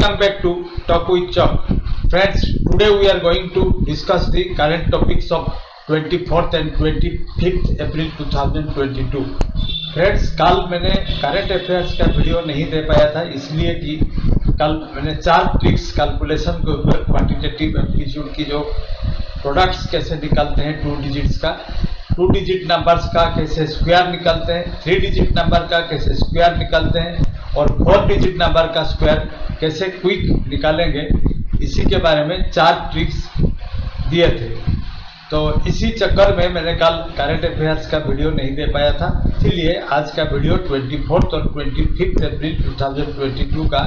Welcome back to Talk with Chalk. Friends, today we are going to discuss the current topics of 24th and 25th April 2022. Friends, कल मैंने current affairs का video नहीं दे पाया था, इसलिए कि कल मैंने 4 ट्रिक्स कैलकुलेशन के ऊपर क्वांटिटेटिव एप्टीट्यूड की जो प्रोडक्ट्स कैसे निकालते हैं 2 डिजिट्स का, 2 डिजिट नंबर्स का कैसे स्क्वायर निकालते हैं, 3 डिजिट नंबर का कैसे स्क्वायर निकालते हैं और 4 डिजिट नंबर का स्क्वायर कैसे क्विक निकालेंगे, इसी के बारे में 4 ट्रिक्स दिए थे। तो इसी चक्कर में मैंने कल करंट अफेयर्स का वीडियो नहीं दे पाया था, इसलिए आज का वीडियो 24 और 25 अप्रैल 2022 का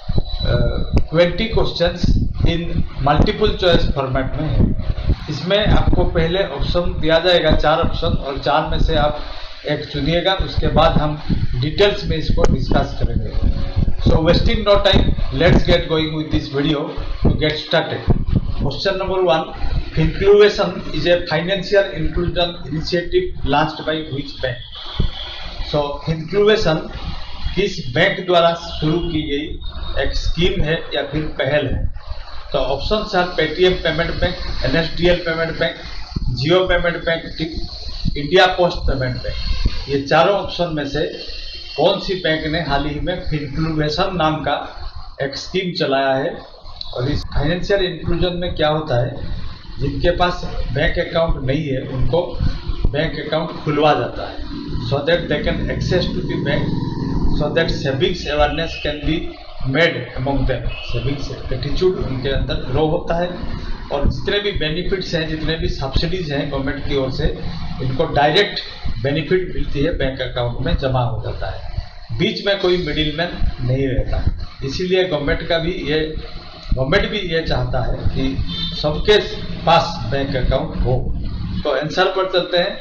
20 questions in multiple choice format में है। इसमें आपको पहले ऑप्शन दिया जाएगा 4 ऑप्शन, और 4 में से आप एक चुनिएगा, उसके बाद हम डिटेल्स में इसको डिस्कस करेंगे। So wasting no time, let's get going with this video to get started. Question number 1, Finclusion is a financial inclusion initiative launched by which bank? So Finclusion किस बैंक द्वारा शुरू की गई एक स्कीम है या फिर पहल है? तो ऑप्शन है Paytm payment bank, NSDL payment bank, Jio payment bank, India post payment bank. ये चारों ऑप्शन में से कौन सी बैंक ने हाल ही में फिनक्लूशन नाम का एक स्कीम चलाया है? और इस फाइनेंशियल इंक्लूजन में क्या होता है, जिनके पास बैंक अकाउंट नहीं है उनको बैंक अकाउंट खुलवा जाता है, so that they can access to the bank, so that savings awareness can be made among them. Savings attitude उनके अंदर ग्रो होता है और जितने भी बेनिफिट्स हैं, जितने भी सब्सिडीज हैं गवर्नमेंट की ओर से, इनको डायरेक्ट बेनिफिट मिलती है, बैंक अकाउंट में जमा हो जाता है, बीच में कोई मिडिलमैन नहीं रहता। इसीलिए गवर्नमेंट भी ये चाहता है कि सबके पास बैंक अकाउंट हो। तो आंसर पर चलते हैं।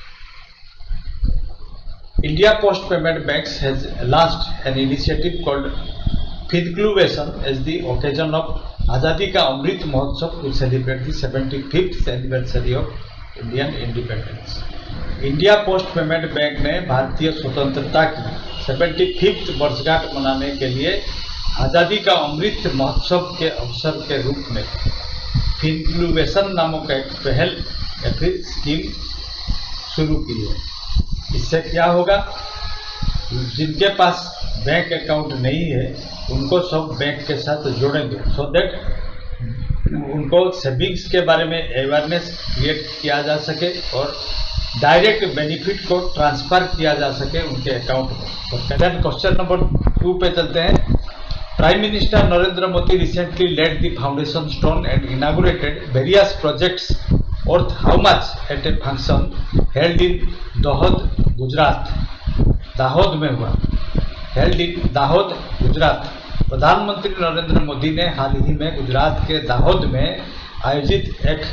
India post payment banks has launched an initiative called Finclusion as the occasion of Azadi ka Amrit Mahotsav to celebrate the 75th anniversary of Indian independence. India post payment bank ने भारतीय स्वतंत्रता की 75th वर्षगांठ मनाने के लिए आजादी का अमृत महोत्सव के अवसर के रूप में फिनक्लूशन नामक एक पहल या फिर स्कीम शुरू की है। इससे क्या होगा, जिनके पास बैंक अकाउंट नहीं है उनको सब बैंक के साथ जोड़ेंगे, सो दैट उनको सेविंग्स के बारे में अवेयरनेस क्रिएट किया जा सके और डायरेक्ट बेनिफिट को ट्रांसफर किया जा सके उनके अकाउंट में। देन क्वेश्चन नंबर 2 पे चलते हैं। Prime Minister Narendra Modi recently laid the foundation stone and inaugurated various projects worth how much at a function held in Dahod, Gujarat? Dahod में हुआ, held in दाहोद, गुजरात। प्रधानमंत्री नरेंद्र मोदी ने हाल ही में गुजरात के दाहोद में आयोजित एक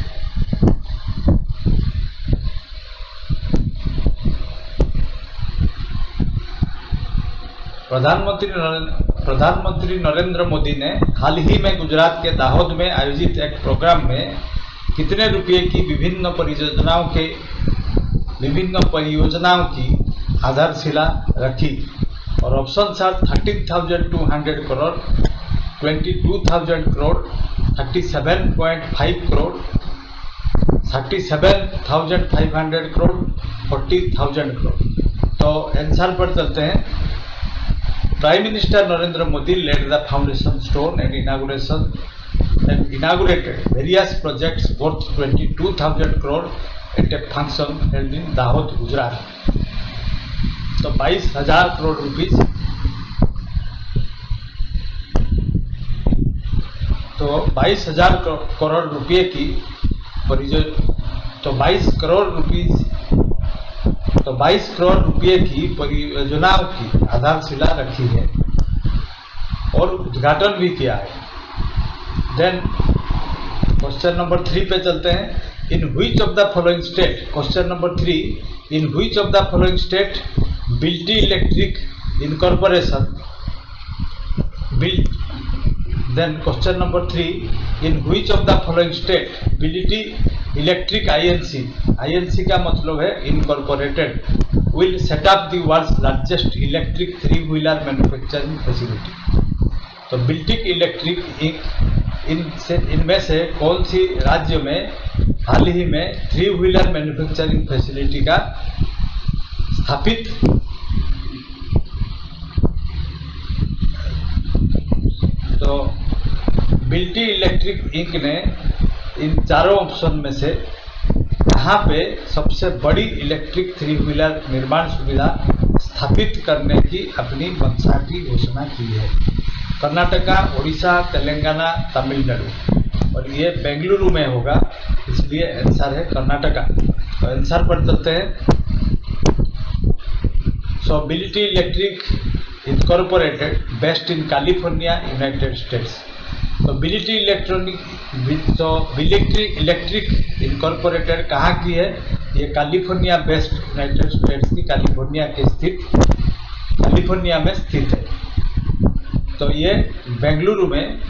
प्रधानमंत्री नरेंद्र मोदी ने हाल ही में गुजरात के दाहोद में आयोजित एक प्रोग्राम में कितने रुपये की विभिन्न परियोजनाओं की आधारशिला रखी? और ऑप्शन है 13,200 करोड़, 22,000 करोड़, 37.5 करोड़, 37,500 करोड़, 40,000 करोड़। तो आंसर पर चलते हैं। Prime Minister Narendra Modi laid the foundation stone and inaugurated various projects worth 22,000 crore at a function held in Dahod, Gujarat. तो 22,000 करोड़ रुपीज, तो 22,000 करोड़ रुपये की तो 22 करोड़ रुपये की परियोजनाओं की आधारशिला रखी है और उद्घाटन भी किया है। देन क्वेश्चन नंबर 3 पे चलते हैं। In which of the following state, question number 3, in which of the following state Bilti electric incorporation built. Then question number 3, in which of the following state Bilti electric INC का मतलब है incorporated will set up the world's largest electric 3-wheeler manufacturing facility. तो बिल्टिक electric इनमें से कौन सी राज्य में हाल ही में 3 व्हीलर मैन्युफैक्चरिंग फैसिलिटी का स्थापित तो बिल्टी इलेक्ट्रिक इंक ने इन चारों ऑप्शन में से कहां पे सबसे बड़ी इलेक्ट्रिक 3 व्हीलर निर्माण सुविधा स्थापित करने की अपनी मंशा की घोषणा की है? कर्नाटका, उड़ीसा, तेलंगाना, तमिलनाडु, और ये बेंगलुरु में होगा, इसलिए आंसर है कर्नाटका। तो आंसर पर चलते हैं। So Bilti electric incorporated based in California, United States. तो बिल्टी इलेक्ट्रिक इनकॉर्पोरेटेड कहाँ की है? ये कैलिफोर्निया बेस्ड, यूनाइटेड स्टेट्स की कैलिफोर्निया में स्थित है। तो ये बेंगलुरु में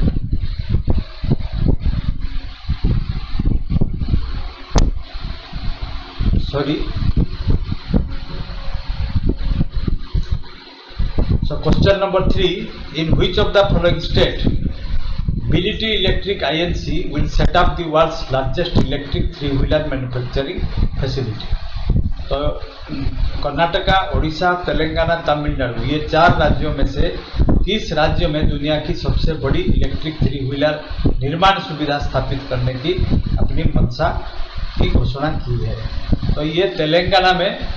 So question number 3, in which of the following state Bility Electric Inc. will set up the world's largest electric 3-wheeler manufacturing facility? तो कर्नाटका, उड़ीसा, तेलंगाना, तमिलनाडु, ये 4 राज्यों में से किस राज्य में दुनिया की सबसे बड़ी इलेक्ट्रिक 3 व्हीलर निर्माण सुविधा स्थापित करने की अपनी मंशा की घोषणा की है? तो ये तेलंगाना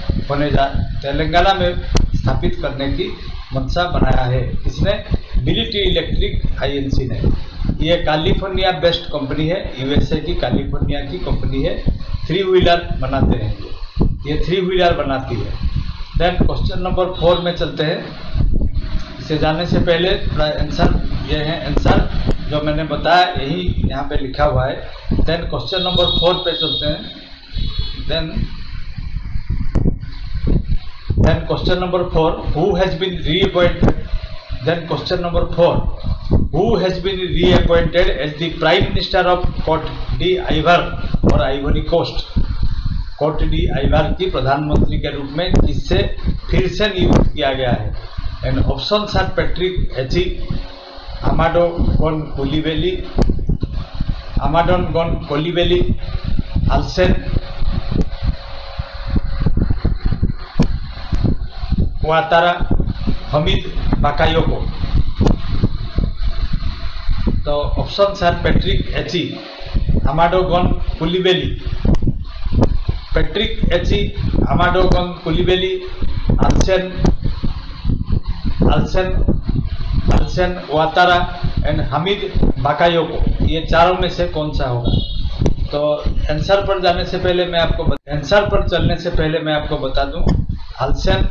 में स्थापित करने की मंशा बनाया है। किसने? बिलिटी इलेक्ट्रिक आईएनसी ने। ये कैलिफोर्निया बेस्ड कंपनी है, यूएसए की कैलिफोर्निया की कंपनी है। 3 व्हीलर बनाते हैं, ये 3 व्हीलर बनाती है। देन क्वेश्चन नंबर 4 में चलते हैं। इसे जानने से पहले आंसर ये है, आंसर जो मैंने बताया यही यहाँ पे लिखा हुआ है। देन क्वेश्चन नंबर 4 पे चलते हैं। Then question number 4, who has been reappointed? Then question number 4, who has been reappointed as the Prime Minister of Cote d'Ivoire और Ivory Coast? Cote d'Ivoire की प्रधानमंत्री के रूप में किससे फिर से नियुक्त किया गया है? And option are Patrick Achi, Amadou Coulibaly, Alassane Ouattara, Hamed Bakayoko. तो option are Patrick Achi, Amadou Coulibaly, Patrick Achi, Amadou Coulibaly, Alassane Ouattara and Hamed Bakayoko. ये चारों में से कौन सा होगा? तो आंसर पर चलने से पहले मैं आपको बता दूं, अल्सेन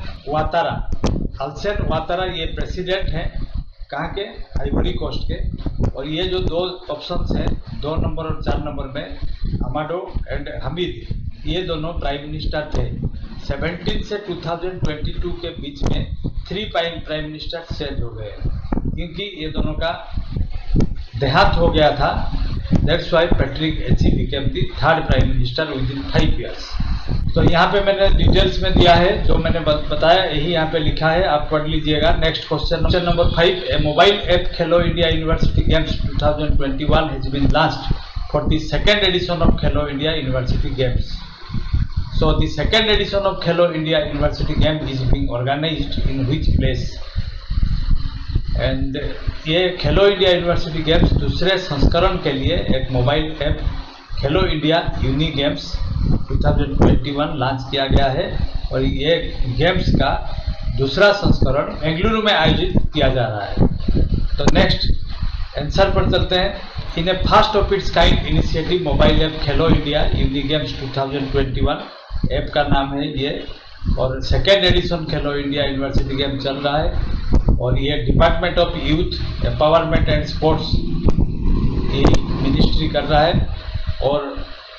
वातारा ये प्रेसिडेंट हैं कहाँ के? आइवरी कोस्ट के। और ये जो 2 ऑप्शंस हैं 2 नंबर और 4 नंबर में, अमाडो एंड हमीद, ये दोनों प्राइम मिनिस्टर थे। 17 से 2022 के बीच में 3 प्राइम मिनिस्टर चेंज हो गए क्योंकि ये दोनों का देहांत हो गया था। That's why Patrick Achi became the 3rd prime minister within 5 years। तो यहाँ पे मैंने डिटेल्स में दिया है, जो मैंने बताया यही यहाँ पे लिखा है, आप पढ़ लीजिएगा। Next question number 5, a mobile app Khelo India university games 2021 has been launched for the 2nd edition of Khelo India university games. So the 2nd edition of Khelo India university game is being organised in which place? And ये Khelo India university games दूसरे संस्करण के लिए एक mobile app Khelo India uni games 2021 launch किया गया है और ये गेम्स का दूसरा संस्करण बेंगलुरु में आयोजित किया जा रहा है। तो नेक्स्ट आंसर पर चलते हैं। In a first of its kind initiative mobile app Khelo India uni games 2021 app का नाम है ये, और 2nd एडिशन खेलो इंडिया यूनिवर्सिटी गेम चल रहा है और ये department of youth empowerment and sports की मिनिस्ट्री कर रहा है और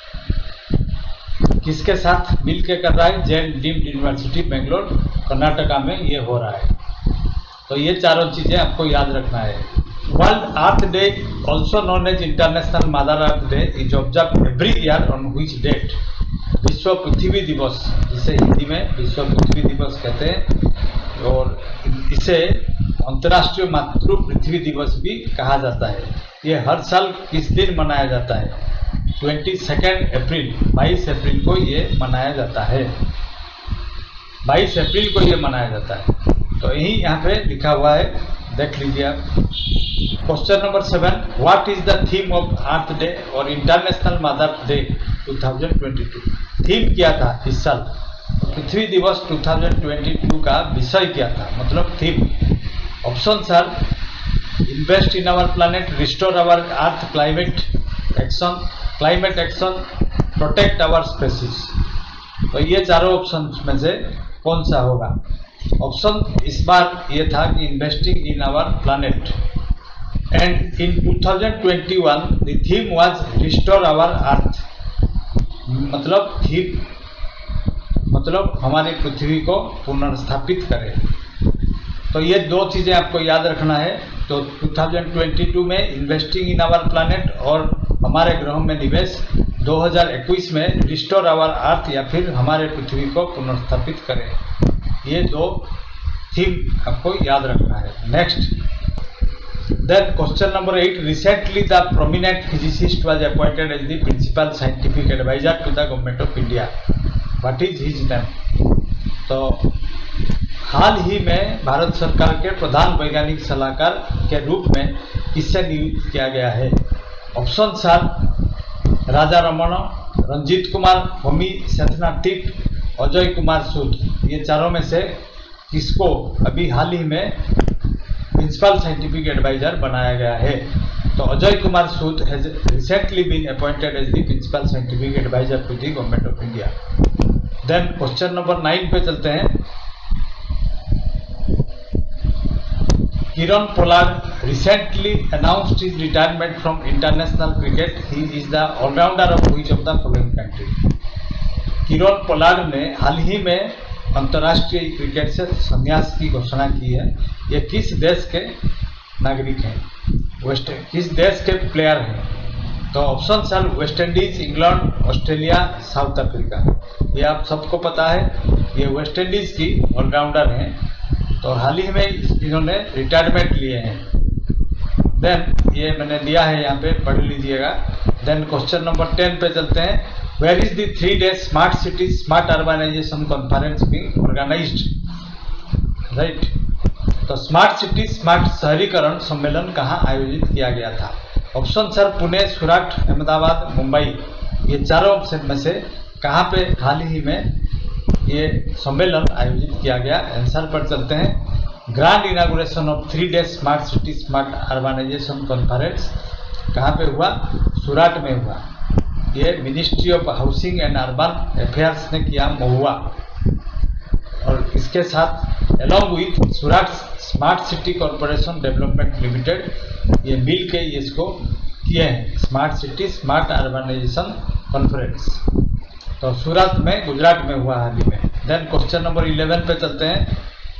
किसके साथ मिलकर कर रहा है? जैन डीम्ड यूनिवर्सिटी बेंगलोर कर्नाटका में ये हो रहा है। तो ये चारों चीजें आपको याद रखना है। World earth day also known as international mother earth day is observe every year on which date? विश्व पृथ्वी दिवस, जिसे हिंदी में विश्व पृथ्वी दिवस कहते हैं, और इसे अंतर्राष्ट्रीय मातृ पृथ्वी दिवस भी कहा जाता है। ये हर साल किस दिन मनाया जाता है? 22 अप्रैल, 22 अप्रैल को ये मनाया जाता है। 22 अप्रैल को ये मनाया जाता है। तो यही यहाँ पे लिखा हुआ है, देख लीजिए आप। Question number 7, what is the theme of earth day और इंटरनेशनल मदर्स डे 2022? थीम क्या था इस साल? पृथ्वी दिवस 2022 का विषय क्या था, मतलब theme? Options are invest in our planet, restore our earth, climate action, protect our species. तो ये चारों ऑप्शन में से कौन सा होगा? ऑप्शन इस बार ये था कि investing in our planet, and in 2021 the theme was restore our earth. मतलब हमारी पृथ्वी को पुनर्स्थापित करें। तो ये दो चीजें आपको याद रखना है। तो 2022 में इन्वेस्टिंग इन आवर प्लैनेट और हमारे ग्रह में निवेश, 2021 में रिस्टोर आवर अर्थ या फिर हमारे पृथ्वी को पुनर्स्थापित करें। ये दो थीम आपको याद रखना है। Next, then question number 8, recently the prominent physicist was appointed as the principal scientific advisor to the government of India. What is his name? तो हाल ही में भारत सरकार के प्रधान वैज्ञानिक सलाहकार के रूप में किससे नियुक्त किया गया है? Option are Raja Raman, Ranjit Kumar, Homi Sethna, Ajay Kumar Sood. ये चारों में से किसको अभी हाल ही में प्रिंसिपल साइंटिफिक एडवाइजर बनाया गया है? तो Ajay Kumar Sood has recently been appointed as the principal scientific adviser to the government of India. Then question number 9 पे चलते हैं। Kieron Pollard recently announced his retirement from international cricket. He is the all-rounder of which of the following country? Kieron Pollard ने हाल ही में अंतर्राष्ट्रीय cricket से संन्यास की घोषणा की है। ये किस देश के नागरिक हैं? किस देश के प्लेयर हैं? तो option are West Indies, England, Australia, South Africa. ये आप सबको पता है, ये वेस्ट इंडीज की ऑलराउंडर हैं। तो हाल ही में इन्होंने रिटायरमेंट लिए हैं। देन ये मैंने दिया है, यहाँ पे पढ़ लीजिएगा। देन क्वेश्चन नंबर 10 पे चलते हैं। Where is the 3-day smart city smart urbanization conference being organized? Right, तो स्मार्ट सिटी स्मार्ट शहरीकरण सम्मेलन कहाँ आयोजित किया गया था? Options are Pune, Surat, Ahmedabad, Mumbai. ये चारों ऑप्शन में से कहाँ पे हाल ही में ये सम्मेलन आयोजित किया गया? आंसर पर चलते हैं। Grand inauguration of 3-day smart city smart urbanization conference कहाँ पे हुआ? सूरत में हुआ। ये ministry of housing and urban affairs ने किया, महुआ। और इसके साथ along with Surat smart city corporation development limited ये मिल के इसको किए हैं, smart city smart urbanization conference. तो सूरत में, गुजरात में हुआ हाल ही में। देन क्वेश्चन नंबर 11 पे चलते हैं।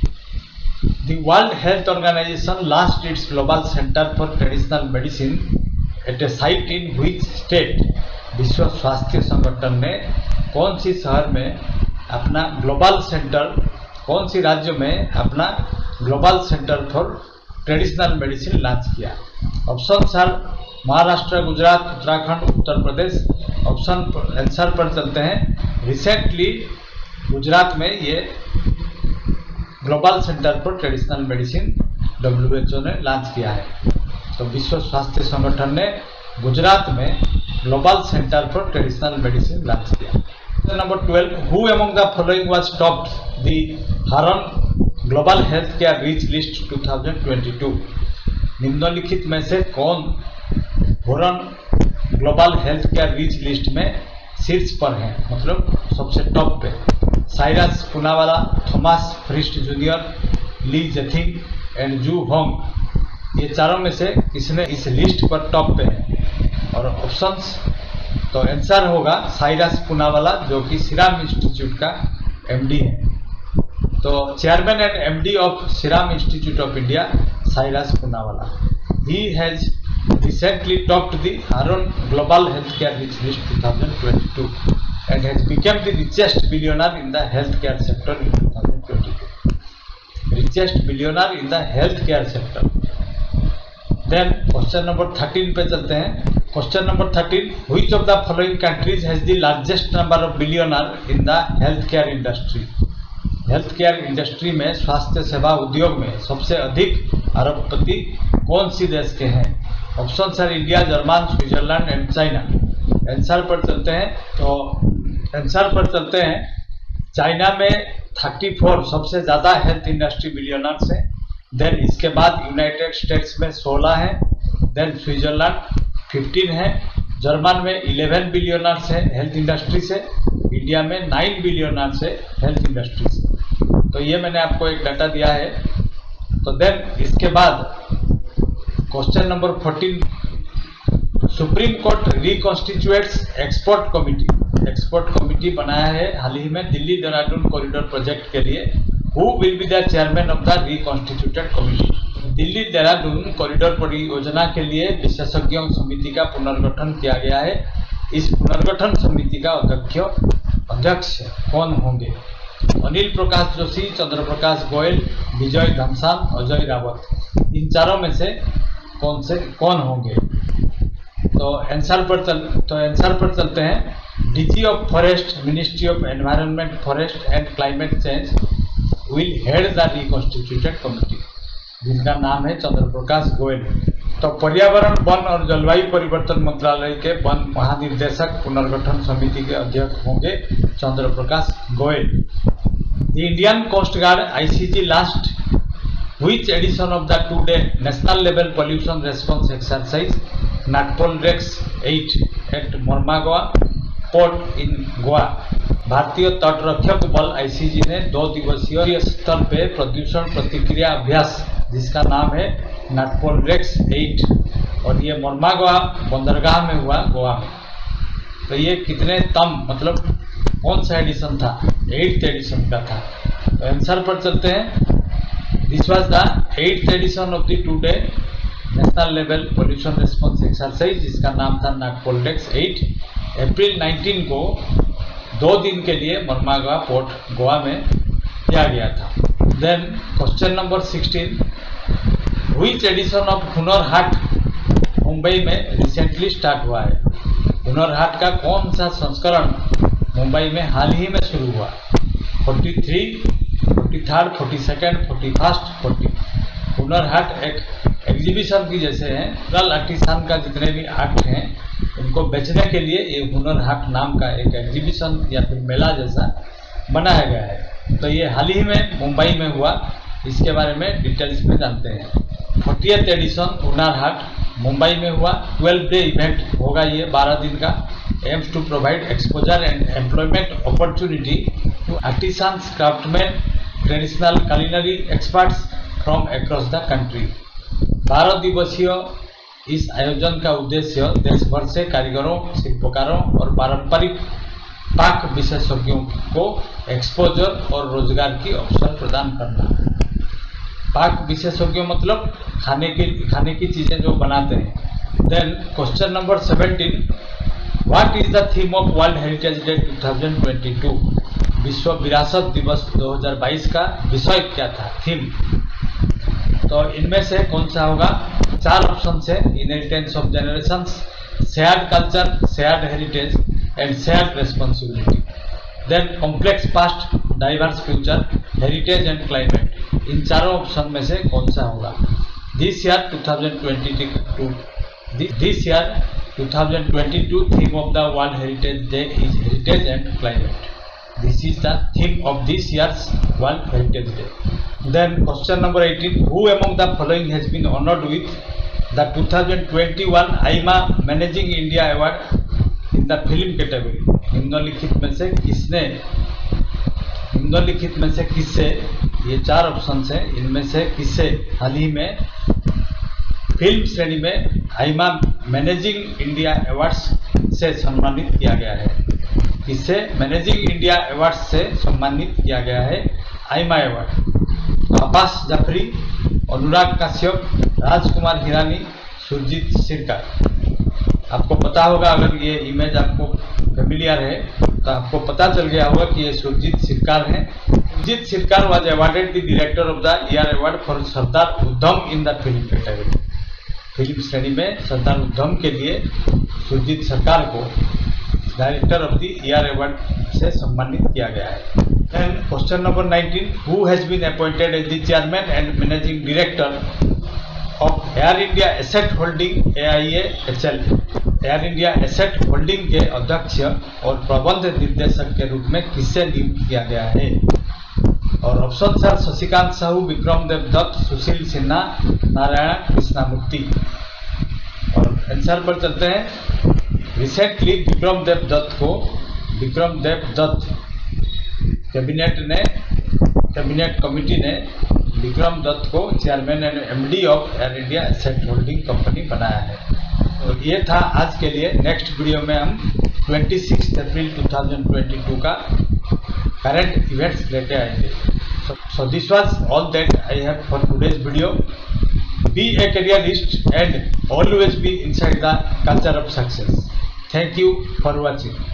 The world health organization last its global centre for traditional medicine at a site in which state? विश्व स्वास्थ्य संगठन ने कौन सी शहर में अपना ग्लोबल सेंटर, कौन सी राज्य में अपना global centre for traditional medicine launch किया? Option are Maharashtra, Gujarat, Uttarakhand, Uttar Pradesh. Option answer पर चलते हैं। रिसेंटली गुजरात में ये global centre for traditional medicine WHO ने लॉन्च किया है। तो विश्व स्वास्थ्य संगठन ने गुजरात में global centre for traditional medicine launch किया। Number 12, who among the following was topped the Hurun global health care rich list 2022? निम्नलिखित में से कौन Hurun global health care rich list में शीर्ष पर है, मतलब सबसे टॉप पे? Cyrus Poonawalla, Thomas Frist junior, Li Xiting and Xu Hang. ये चारों में से किसने इस लिस्ट पर टॉप पे है? और ऑप्शंस, तो आंसर होगा साइरस पूनावाला, जो कि सीरम इंस्टीट्यूट का MD है। तो chairman and MD of Serum Institute of India Cyrus Poonawalla. He has recently topped the Harun Global Healthcare Rich List 2022 and has become the richest billionaire in the healthcare sector in 2022. richest billionaire in the healthcare sector. Then question number 13 पे चलते हैं. Question number 13, which of the following countries has the largest number of billionaire in the healthcare industry? Healthcare industry में, स्वास्थ्य सेवा उद्योग में सबसे अधिक अरबपति कौन सी देश के हैं? Options are India, German, Switzerland and China. Answer पर चलते हैं. तो आंसर पर चलते हैं. चाइना में 34 सबसे ज्यादा हेल्थ इंडस्ट्री बिलियनर्स हैं. देन इसके बाद यूनाइटेड स्टेट्स में 16 हैं. देन स्विट्जरलैंड 15 है. जर्मन में 11 बिलियनर्स है हेल्थ इंडस्ट्री से. इंडिया में 9 बिलियनर्स है हेल्थ इंडस्ट्री से. तो ये मैंने आपको एक डाटा दिया है. तो देन इसके बाद question number 14, supreme court reconstitutes expert committee. Expert committee बनाया है हाल ही में दिल्ली देहरादून कॉरिडोर प्रोजेक्ट के लिए. Who will be the chairman of the reconstituted committee? Delhi Dehradun corridor परियोजना के लिए विशेषज्ञों समिति का पुनर्गठन किया गया है. इस पुनर्गठन समिति का अध्यक्ष कौन होंगे? अनिल प्रकाश जोशी, चंद्र प्रकाश गोयल, विजय धमसान, अजय रावत. इन चारों में से कौन होंगे? तो आंसर पर चलते हैं. DG of forest, ministry of environment, forest and climate change will head the reconstituted committee, जिनका नाम है चंद्र प्रकाश गोयल. तो पर्यावरण, वन और जलवायु परिवर्तन मंत्रालय के वन महानिदेशक पुनर्गठन समिति के अध्यक्ष होंगे Chandra Prakash Goyal. The Indian coast guard ICG last which edition of the 2-day national level pollution response exercise Nagpur Rex 8 at Mormugao port in Goa. भारतीय तटरक्षक बल आईसीजी ने 2 दिवसीय स्तर पे प्रदूषण प्रतिक्रिया अभ्यास, जिसका नाम है नागपुर रेक्स 8, और ये मोरमागवा बंदरगाह में हुआ गोवा में. तो ये कितने मतलब कौन सा एडिशन था? 8th एडिशन का था. तो आंसर पर चलते हैं. This was the 8th edition of the 2-day national level pollution response exercise, जिसका नाम था नागपुर रेक्स 8. अप्रैल 19 को 2 दिन के लिए मोरमागवा पोर्ट गोवा में किया गया था. Then question number 16, which edition of Hunar Haat Mumbai में रिसेंटली स्टार्ट हुआ है? हुनर हाट का कौन सा संस्करण मुंबई में हाल ही में शुरू हुआ? 43, 43rd, 42nd, 41st, 40. Hunar Haat एक एग्जीबिशन की जैसे हैं. लोकल आर्टिसान का जितने भी आर्ट हैं उनको बेचने के लिए ये हुनर हाट नाम का एक एग्जीबिशन या फिर मेला जैसा बनाया गया है. तो ये हाल ही में मुंबई में हुआ. इसके बारे में डिटेल्स में जानते हैं. 40th एडिशन हुनर हाट मुंबई में हुआ. 12-day इवेंट होगा ये, 12 दिन का. Aims to provide exposure and employment opportunity to artisans, craftsman, traditional culinary experts from across the country. 12 दिवसीय इस आयोजन का उद्देश्य देश भर से कारीगरों, शिल्पकारों और पारंपरिक पाक विशेषज्ञों को एक्सपोजर और रोजगार की अवसर प्रदान करना. पाक विशेषज्ञों मतलब खाने की चीजें जो बनाते हैं. Then question number 17, what is the theme of world heritage day 2022? विश्व विरासत दिवस 2022 का विषय क्या था, थीम? तो इनमें से कौन सा होगा? 4 ऑप्शन है. Inheritance of generations, shared culture, shared heritage and shared responsibility. Then complex past, diverse future, heritage and climate. इन चारों ऑप्शन में से कौन सा होगा? This year 2022 theme of the world heritage day is heritage and climate. This is the theme of this year's World Heritage Day. Then question number 18, who among the following has been honored with the 2021 AIMA Managing India Award in the film category? निम्नलिखित में से किससे, ये 4 ऑप्शन है, इनमें से किससे हाल ही में फिल्म श्रेणी में आईमा मैनेजिंग इंडिया अवार्ड्स से सम्मानित किया गया है? किससे मैनेजिंग इंडिया अवार्ड से सम्मानित किया गया है आईमा अवार्ड? अब्बास जाफरी, अनुराग कश्यप, राजकुमार हिरानी, सुरजीत सिरकार. आपको पता होगा, अगर ये इमेज आपको फेमिलियर है तो आपको पता चल गया होगा कि ये सुरजीत सिरकार हैं। Shoojit Sircar was awarded the director of the year award for Sardar Udham in the film category. Film श्रेणी में सरदार उधम के लिए सुरजीत सरकार को director of the year award से सम्मानित किया गया है। Then question number 19, who has been appointed as the chairman and managing director of Air India Asset Holding AIAHL? Air India asset holding के अध्यक्ष और प्रबंध निर्देशक के रूप में किसे नियुक्त किया गया है? और ऑप्शन सर शशिकांत साहू, विक्रम देव दत्त, सुशील सिन्हा, नारायण कृष्णामूर्ति। और आंसर पर चलते हैं। Recently Vikram Dev Dutt cabinet committee ने विक्रम दत्त को chairman and MD of Air India asset holding company बनाया है। तो ये था आज के लिए। नेक्स्ट वीडियो में हम 26 अप्रैल 2022 का करंट इवेंट्स लेते आएंगे। So this was all that I have for today's video. Be a careerist and always be inside the culture of success. Thank you for watching.